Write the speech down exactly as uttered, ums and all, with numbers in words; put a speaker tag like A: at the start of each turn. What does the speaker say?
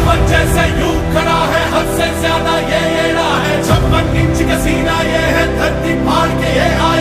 A: पवन जैसे यूं खड़ा है, हद से ज्यादा ये एड़ा है। छप्पन इंच का सीना ये है, धरती फाड़ के ये आया।